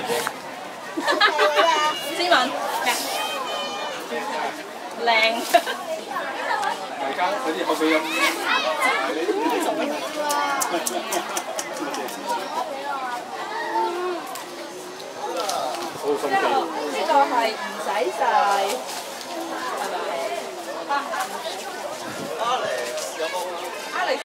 斯文咩？靚。 大家嗰啲口水飲。好心機。 呢個係唔使晒，係咪？Alex 有冇？